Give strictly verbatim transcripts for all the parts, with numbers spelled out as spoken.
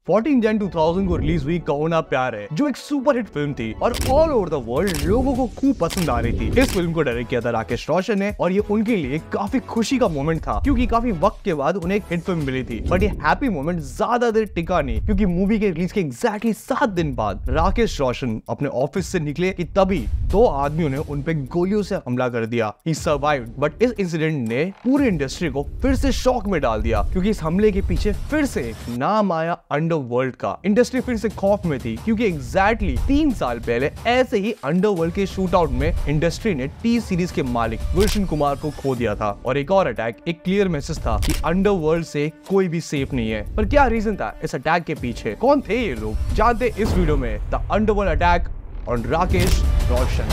चौदह जन दो हज़ार को रिलीज हुई कहो ना प्यार है, जो एक सुपर हिट फिल्म थी और ऑल ओवर द वर्ल्ड लोगों को खूब पसंद आ रही थी। इस फिल्म को डायरेक्ट किया था राकेश रोशन ने और ये उनके लिए काफी खुशी का मोमेंट था, क्योंकि काफी वक्त के बाद उन्हें एक हिट फिल्म मिली थी। बट ये हैप्पी मोमेंट ज्यादा देर टिका नहीं, क्योंकि मूवी के रिलीज के एग्जैक्टली सात दिन बाद राकेश रोशन अपने ऑफिस से निकले कि तभी दो आदमियों ने उन पे गोलियों से हमला कर दिया। ही सर्वाइव्ड, बट इस इंसिडेंट ने पूरी इंडस्ट्री को फिर से शॉक में डाल दिया, क्योंकि इस हमले के पीछे फिर से नाम आया अंडरवर्ल्ड का। इंडस्ट्री फिर से खौफ में थी, क्योंकि एग्जैक्टली तीन साल पहले ऐसे ही अंडरवर्ल्ड के शूटआउट में इंडस्ट्री ने टी सीरीज के मालिक गुलशन कुमार को खो दिया था। और एक और अटैक एक क्लियर मैसेज था कि अंडरवर्ल्ड से कोई भी सेफ नहीं है। पर क्या रीजन था इस अटैक के पीछे, कौन थे ये लोग, जानते इस वीडियो में the underworld attack on Rakesh Roshan.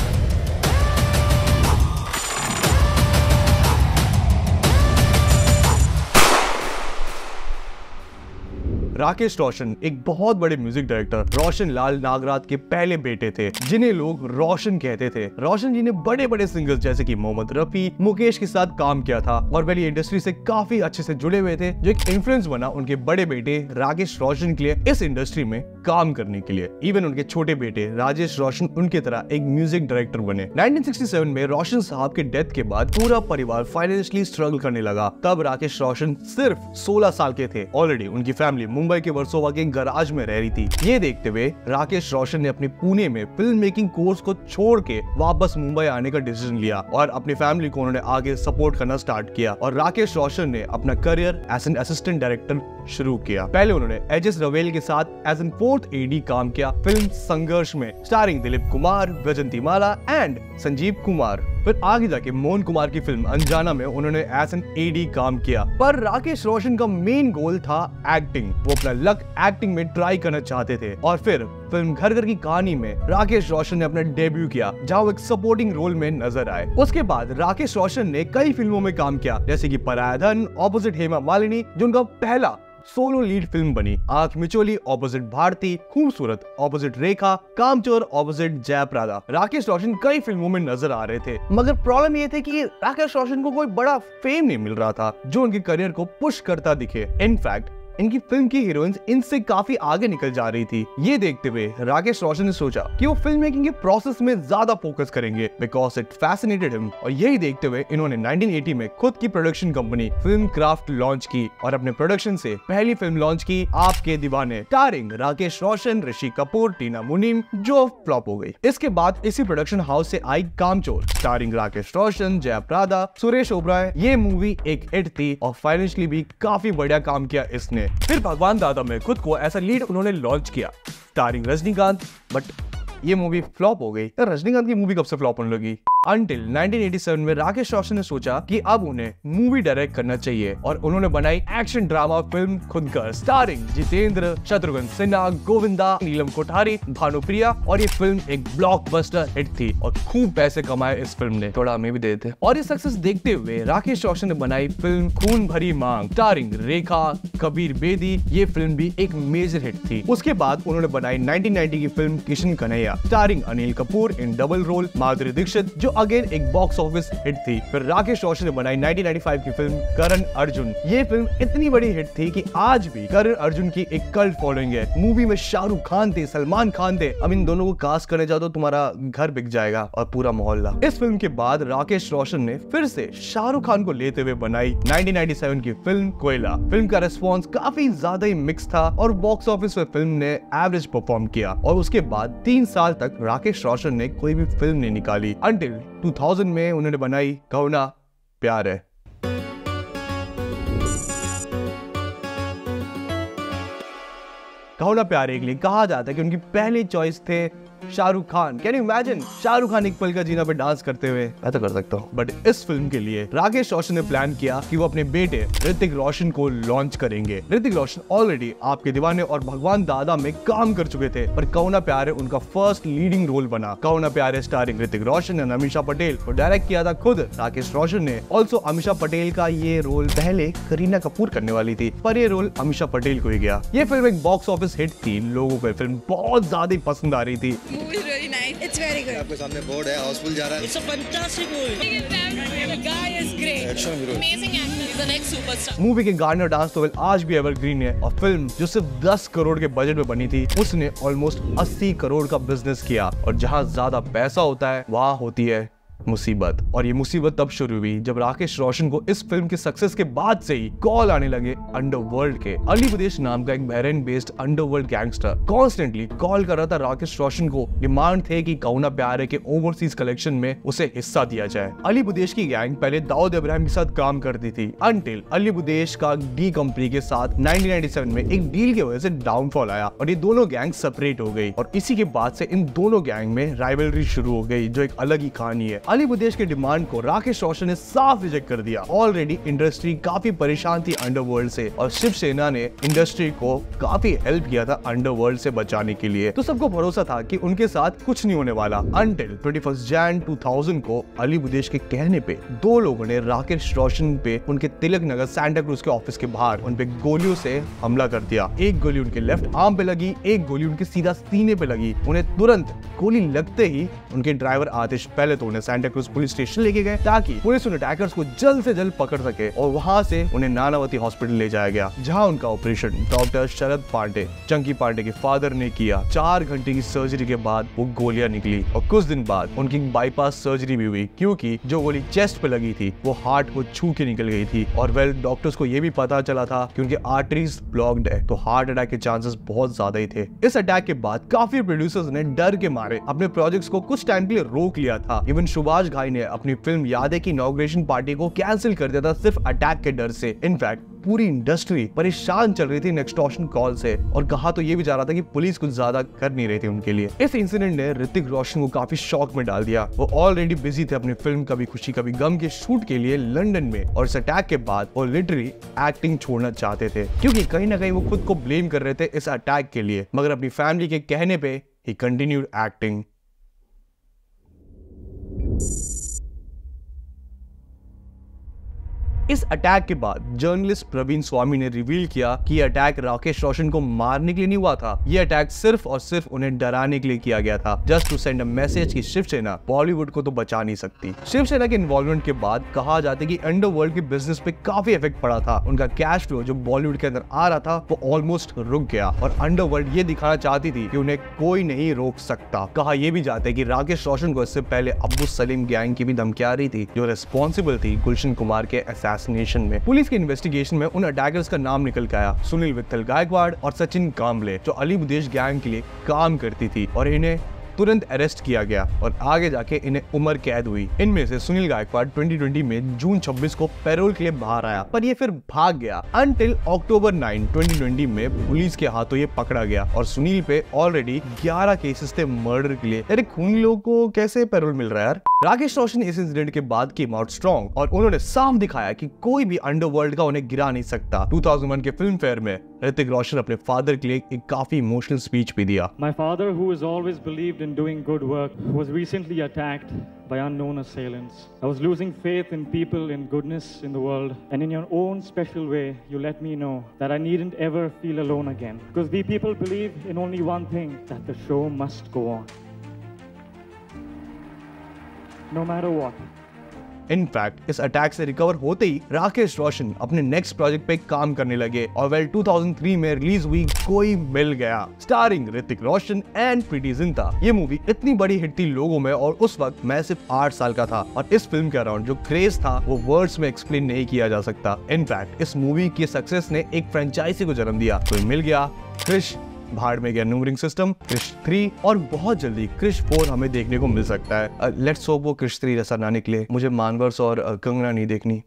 Rakesh Roshan एक बहुत बड़े म्यूजिक डायरेक्टर रोशन लाल नागराज के पहले बेटे थे, जिन्हें लोग रोशन कहते थे। रोशन जी ने बड़े बड़े सिंगर्स जैसे कि मोहम्मद रफी, मुकेश के साथ काम किया था और वही इंडस्ट्री से काफी अच्छे से जुड़े हुए थे, जो एक इन्फ्लुएंस बना उनके बड़े बेटे राकेश रोशन के लिए इस इंडस्ट्री में काम करने के लिए। इवन उनके छोटे बेटे राजेश रोशन उनकी तरह एक म्यूजिक डायरेक्टर बने। नाइनटीन सिक्सटी सेवन में रोशन साहब के डेथ के बाद पूरा परिवार फाइनेंशियली स्ट्रगल करने लगा। तब राकेश रोशन सिर्फ सोलह साल के थे। ऑलरेडी उनकी फैमिली मुंबई के वर्सोवा के गराज में रह रही थी। ये देखते हुए राकेश रोशन ने अपने पुणे में फिल्म मेकिंग कोर्स को छोड़ के वापस मुंबई आने का डिसीजन लिया और अपनी फैमिली को उन्होंने आगे सपोर्ट करना स्टार्ट किया। और राकेश रोशन ने अपना career as an assistant director शुरू किया। पहले उन्होंने एच एस रवेल के साथ एज एन फोर्थ एडी काम किया फिल्म संघर्ष में, स्टारिंग दिलीप कुमार, वैजंती माला एंड संजीव कुमार। फिर आगे जाके मोहन कुमार की फिल्म अनजाना में उन्होंने एज एन एडी काम किया। पर राकेश रोशन का मेन गोल था एक्टिंग। वो अपना लक एक्टिंग में ट्राई करना चाहते थे और फिर फिल्म घर घर की कहानी में राकेश रोशन ने अपना डेब्यू किया, जहां वो एक सपोर्टिंग रोल में नजर आए। उसके बाद राकेश रोशन ने कई फिल्मों में काम किया, जैसे कि पराया धन ऑपोजिट हेमा मालिनी, जो उनका पहला सोलो लीड फिल्म बनी, आंख मिचोली ऑपोजिट भारती, खूबसूरत ऑपोजिट रेखा, कामचोर ऑपोजिट जयप्रदा। राकेश रोशन कई फिल्मों में नजर आ रहे थे, मगर प्रॉब्लम ये थी कि राकेश रोशन को कोई बड़ा फेम नहीं मिल रहा था जो उनके करियर को पुश करता दिखे। इनफैक्ट इनकी फिल्म की हीरोइंस इनसे काफी आगे निकल जा रही थी। ये देखते हुए राकेश रोशन ने सोचा कि वो फिल्म मेकिंग के प्रोसेस में ज्यादा फोकस करेंगे, बिकॉज इट फैसिनेटेड हिम। और यही देखते हुए इन्होंने नाइनटीन एटी में खुद की production company film craft launch की और अपने प्रोडक्शन से पहली फिल्म लॉन्च की आपके दीवाने, स्टारिंग राकेश रोशन, ऋषि कपूर, टीना मुनीम, जो फ्लॉप हो गई। इसके बाद इसी प्रोडक्शन हाउस से आई कामचोर, स्टारिंग राकेश रोशन, जयप्रदा, सुरेश ओबराय। ये मूवी एक हिट थी और फाइनेंशियली भी काफी बढ़िया काम किया इसने। फिर भगवान दादा में खुद को ऐसा लीड उन्होंने लॉन्च किया, स्टारिंग रजनीकांत, बट ये मूवी फ्लॉप हो गई। रजनीकांत की मूवी कब से फ्लॉप होने लगी? Until नाइनटीन एटी सेवन में राकेश रोशन ने सोचा कि अब उन्हें मूवी डायरेक्ट करना चाहिए और उन्होंने बनाई action drama film Khudgarz, starring Jeetendra, Shatrughan Sinha, Govinda, Neelam Kothari, Bhanupriya. और ये फिल्म एक ब्लॉकबस्टर हिट थी और खूब पैसे कमाए इस फिल्म ने, थोड़ा हमें भी दे देते। और ये सक्सेस देखते हुए राकेश रोशन ने बनाई फिल्म खून भरी मांग, स्टारिंग रेखा, कबीर बेदी। ये फिल्म भी एक मेजर हिट थी। उसके बाद उन्होंने बनाई नाइनटीन नाइंटी की film Kishan Kanhaiya, starring Anil Kapoor in double role, Madhuri Dixit, जो अगेन एक बॉक्स ऑफिस हिट थी। फिर राकेश रोशन ने बनाई नाइनटीन नाइंटी फाइव की फिल्म करण अर्जुन। ये फिल्म इतनी बड़ी हिट थी कि आज भी करण अर्जुन की एक कल्ट फॉलोइंग है। मूवी में शाहरुख खान थे, सलमान खान थे। अब इन दोनों को कास्ट करने जाओ तो तुम्हारा घर बिक जाएगा और पूरा मोहल्ला। इस फिल्म के बाद राकेश रोशन ने फिर से शाहरुख खान को लेते हुए बनाई नाइनटीन नाइंटी सेवन की फिल्म कोयला। फिल्म का रिस्पॉन्स काफी ज्यादा ही मिक्स था और बॉक्स ऑफिस पे फिल्म ने एवरेज परफॉर्म किया। और उसके बाद तीन साल तक राकेश रोशन ने कोई भी फिल्म नहीं निकाली, अंटिल टू थाउज़ेंड में उन्होंने बनाई कहो ना प्यार है। कहो ना प्यार है के लिए कहा जाता है कि उनकी पहली चॉइस थे Shahrukh Khan. Can you imagine Shahrukh Khan एक पल का जीना पे डांस करते हुए? मैं तो कर सकता हूँ। बट इस फिल्म के लिए राकेश रोशन ने प्लान किया कि वो अपने बेटे ऋतिक रोशन को लॉन्च करेंगे। ऋतिक रोशन ऑलरेडी आपके दीवाने और भगवान दादा में काम कर चुके थे, पर कहो ना प्यार है उनका फर्स्ट लीडिंग रोल बना। कहो ना प्यार है स्टारिंग ऋतिक रोशन एंड अमीषा पटेल और डायरेक्ट किया था खुद राकेश रोशन ने। ऑल्सो अमीषा पटेल का ये रोल पहले करीना कपूर करने वाली थी, पर ये रोल अमीषा पटेल को ही गया। ये फिल्म एक बॉक्स ऑफिस हिट थी, लोगों को फिल्म बहुत ज्यादा पसंद आ रही थी। Movie is really nice. It's very good. आपके सामने बोर्ड है, हाउसफुल जा रहा है। It's a fantastic movie. The guy is great. Action hero. Amazing actor. He's the next superstar. Movie के गाने और डांस तो आज भी एवरग्रीन है और फिल्म जो सिर्फ दस करोड़ के बजट में बनी थी उसने ऑलमोस्ट अस्सी करोड़ का बिजनेस किया। और जहां ज्यादा पैसा होता है वहां होती है मुसीबत। और ये मुसीबत तब शुरू हुई जब राकेश रोशन को इस फिल्म के सक्सेस के बाद से ही कॉल आने लगे अंडरवर्ल्ड के। अली बुदेश नाम का एक Bahrain based underworld gangster constantly call कर रहा था राकेश रोशन को। डिमांड थे कि कौना प्यारे के ओवरसीज कलेक्शन में उसे हिस्सा दिया जाए। अली बुदेश की गैंग पहले दाऊद इब्राहिम के साथ काम करती थी अनटिल अली बुदेश का डी कंपनी के साथ नाइनटीन नाइंटी सेवन में एक डील की वजह से डाउनफॉल आया और ये दोनों गैंग सेपरेट हो गई। और इसी के बाद से इन दोनों गैंग में राइवलरी शुरू हो गई जो एक अलग ही कहानी है। अली बुदेश के डिमांड को राकेश रोशन ने साफ रिजेक्ट कर दिया। ऑलरेडी इंडस्ट्री काफी परेशान थी अंडरवर्ल्ड से और शिवसेना ने इंडस्ट्री को काफी हेल्प किया था अंडरवर्ल्ड से बचाने के लिए। तो सबको भरोसा था कि उनके साथ कुछ नहीं होने वाला until twenty first Jan two thousand को अली बुदेश के कहने पे दो लोगों ने राकेश रोशन पे उनके तिलक नगर सांता क्रूज के ऑफिस के बाहर उन पे गोलियों से हमला कर दिया। एक गोली उनके लेफ्ट आर्म पे लगी, एक गोली उनके सीधा सीने पे लगी। उन्हें तुरंत गोली लगते ही उनके ड्राइवर आतिश पहले तो उन्हें सांता क्रूज पुलिस स्टेशन लेके गए ताकि पुलिस उन अटैकर्स को जल्द से जल्द पकड़ सके और वहां से उन्हें नानावती हॉस्पिटल ले जाया गया जहां उनका ऑपरेशन डॉक्टर शरद पांडे चंकी पांडे के फादर ने किया। चार घंटे की सर्जरी के बाद वो गोलियां निकली और कुछ दिन बाद उनकी बाईपास सर्जरी भी हुई क्योंकि जो गोली चेस्ट पे लगी थी वो हार्ट को छू के निकल गई थी। और वेल डॉक्टर्स को ये भी पता चला था कि उनके आर्टरीज ब्लॉक्ड है तो हार्ट अटैक के चांसेस बहुत ज्यादा ही थे। इस अटैक के बाद काफी प्रोड्यूसर्स ने डर के मारे अपने प्रोजेक्ट्स को कुछ टाइम के लिए रोक लिया था। इवन सुभाष घाई ने अपनी फिल्म यादें की इनॉग्रेशन पार्टी को कैंसिल कर दिया था सिर्फ अटैक के डर से। इनफैक्ट पूरी इंडस्ट्री परेशान चल रही थी एक्सटॉर्शन कॉल से और कहा तो ये भी जा रहा था कि पुलिस कुछ ज्यादा कर नहीं रही थी उनके लिए। इस इंसिडेंट ने ऋतिक रोशन को काफी शॉक में डाल दिया। वो ऑलरेडी बिजी थे अपनी फिल्म कभी खुशी कभी गम के शूट के लिए लंदन में और इस अटैक के बाद वो लिटरली एक्टिंग छोड़ना चाहते थे क्योंकि कहीं ना कहीं वो खुद को ब्लेम कर रहे थे इस अटैक के लिए। मगर अपनी फैमिली के कहने पे ही कंटिन्यूड एक्टिंग। इस अटैक के बाद जर्नलिस्ट प्रवीण स्वामी ने रिवील किया कि ये अटैक राकेश रोशन को मारने के लिए नहीं हुआ था। ये अटैक सिर्फ और सिर्फ उन्हें डराने के लिए किया गया था just to send a message कि शिवसेना बॉलीवुड को तो बचा नहीं सकती। शिवसेना के इन्वॉल्वमेंट के बाद कहा जाता है कि अंडरवर्ल्ड के बिजनेस पे काफी इफेक्ट पड़ा था। उनका कैश फ्लो जो बॉलीवुड के अंदर आ रहा था वो ऑलमोस्ट रुक गया और अंडरवर्ल्ड ये दिखाना चाहती थी कि उन्हें कोई नहीं रोक सकता। कहा यह भी जाता है कि राकेश रोशन को इससे पहले अब्बू सलीम गैंग की भी धमकी आ रही थी जो रिस्पॉन्सिबल थी गुलशन कुमार के असैसिनेशन में। पुलिस के इन्वेस्टिगेशन में उन अटैकर्स का नाम निकल के आया सुनील विट्ठल गायकवाड़ और सचिन कांबले जो अली बुदेश गैंग के लिए काम करती थी और इन्हें तुरंत अरेस्ट किया गया और आगे जाके इन्हें उम्र कैद हुई। इनमें से सुनील गायकवाड़ ट्वेंटी ट्वेंटी में जून छब्बीस को पैरोल के लिए बाहर आया पर ये फिर भाग गया until October nine twenty twenty में पुलिस के हाथों ये पकड़ा गया और सुनील पे ऑलरेडी ग्यारह केसेस थे मर्डर के लिए। यार खूनी लोगों को कैसे पैरोल मिल रहा है यार। राकेश रोशन इस इंसिडेंट के बाद केम आउट स्ट्रॉन्ग और उन्होंने साफ दिखाया कि कोई भी अंडरवर्ल्ड का उन्हें गिरा नहीं सकता। टू थाउजेंड वन के फिल्म फेयर में ऋतिक रोशन अपने फादर के लिए एक काफी इमोशनल स्पीच भी दिया। My father, who has always believed in doing good work, was recently attacked by unknown assailants. I was losing faith in people, in goodness in the world, and in your own special way, you let me know that I needn't ever feel alone again. Because we people believe in only one thing, that the show must go on. No matter what. In fact इस attack से recover होते ही राकेश रोशन अपने next project पे काम करने लगे और वेल टू थाउजेंड थ्री में रिलीज हुई कोई मिल गया स्टारिंग ऋतिक रोशन एंड प्रीति जिंटा। ये मूवी इतनी बड़ी हिट थी लोगों में और उस वक्त मैं सिर्फ आठ साल का था और इस फिल्म के अराउंड जो क्रेज था वो वर्ड्स में एक्सप्लेन नहीं किया जा सकता। इनफैक्ट इस मूवी की सक्सेस ने एक फ्रेंचाइजी को जन्म दिया। कोई मिल गया, क्रिश भाड़ में गया नंबरिंग सिस्टम, क्रिश थ्री और बहुत जल्दी क्रिश फोर हमें देखने को मिल सकता है। लेट्स होप वो क्रिश थ्री जैसा ना निकले। मुझे मानवर्स और कंगना नहीं देखनी।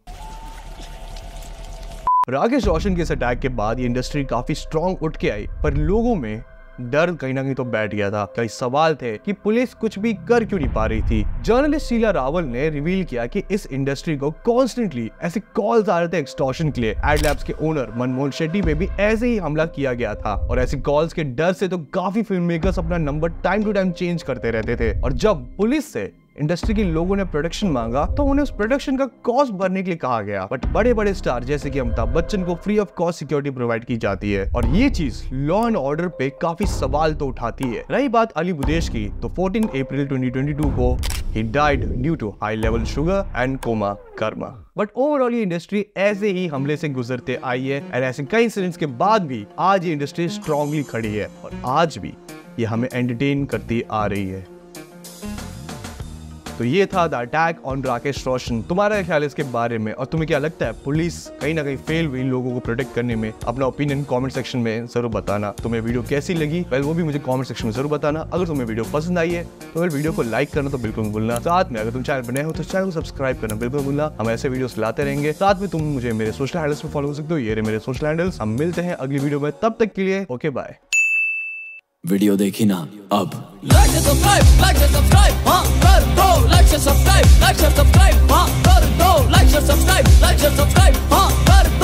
राकेश रोशन के इस अटैक के बाद ये इंडस्ट्री काफी स्ट्रॉन्ग उठ के आई पर लोगों में डर कहीं ना कहीं तो बैठ गया था। कई सवाल थे कि पुलिस कुछ भी कर क्यों नहीं पा रही थी। जर्नलिस्ट शीला रावल ने रिवील किया कि इस इंडस्ट्री को कॉन्स्टेंटली ऐसे कॉल्स आ रहे थे एक्सटॉर्शन के लिए। एड लैब्स के ओनर मनमोहन शेट्टी पे भी ऐसे ही हमला किया गया था और ऐसे कॉल्स के डर से तो काफी फिल्म मेकर्स अपना number time to time change करते रहते थे। और जब पुलिस से इंडस्ट्री के लोगों ने प्रोडक्शन मांगा तो उन्हें उस प्रोडक्शन का कॉस्ट भरने के लिए कहा गया। बट बड़े बड़े स्टार जैसे कि अमिताभ बच्चन को free of cost security provide की जाती है और ये चीज लॉ एंड ऑर्डर पे काफी सवाल तो उठाती है। रही बात अली बुदेश की, तो चौदह अप्रैल ट्वेंटी ट्वेंटी टू को he died due to high level sugar and coma karma। But overall ये इंडस्ट्री ऐसे ही हमले से गुजरते आई है और ऐसे कई इंसिडेंट्स के बाद भी आज ये इंडस्ट्री स्ट्रांगली खड़ी है और आज भी ये हमें एंटरटेन करती आ रही है। तो ये था the attack on Rakesh Roshan. तुम्हारा ख्याल है इसके बारे में और तुम्हें क्या लगता है पुलिस कहीं ना कहीं फेल हुई लोगों को प्रोटेक्ट करने में? अपना ओपिनियन कमेंट सेक्शन में जरूर बताना। तुम्हें वीडियो कैसी लगी वेल वो भी मुझे कमेंट सेक्शन में जरूर बताना। अगर तुम्हें वीडियो पसंद आई है तो वेल वीडियो को लाइक करना तो बिल्कुल मत भूलना। साथ में अगर तुम चैनल पर नए हो तो चैनल को सब्सक्राइब करना बिल्कुल भूलना। हम ऐसे वीडियोस लाते रहेंगे। साथ में तुम मुझे मेरे सोशल हैंडल्स पे फॉलो कर सकते हो। ये रहे मेरे सोशल हैंडल्स। हम मिलते हैं अगली वीडियो में, तब तक के लिए ओके बाय। वीडियो देखी ना अब Like and subscribe, like and subscribe, हाँ कर दो, like and subscribe, like and subscribe, हाँ कर दो, like and subscribe, like and subscribe, हाँ।